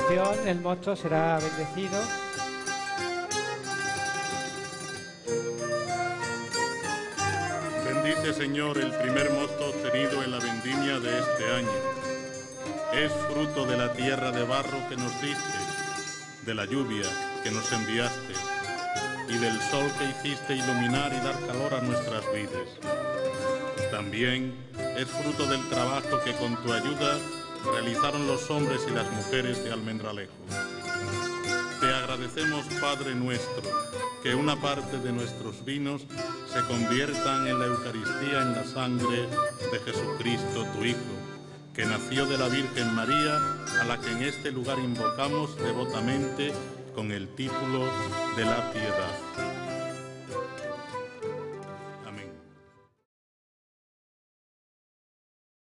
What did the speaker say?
continuación el mosto será bendecido. Bendice, Señor, el primer mosto obtenido en la vendimia de este año. Es fruto de la tierra de barro que nos diste, de la lluvia que nos enviaste y del sol que hiciste iluminar y dar calor a nuestras vidas. También es fruto del trabajo que con tu ayuda realizaron los hombres y las mujeres de Almendralejo. Te agradecemos, Padre nuestro, que una parte de nuestros vinos se conviertan en la Eucaristía en la sangre de Jesucristo, tu Hijo, que nació de la Virgen María, a la que en este lugar invocamos devotamente con el título de la piedad.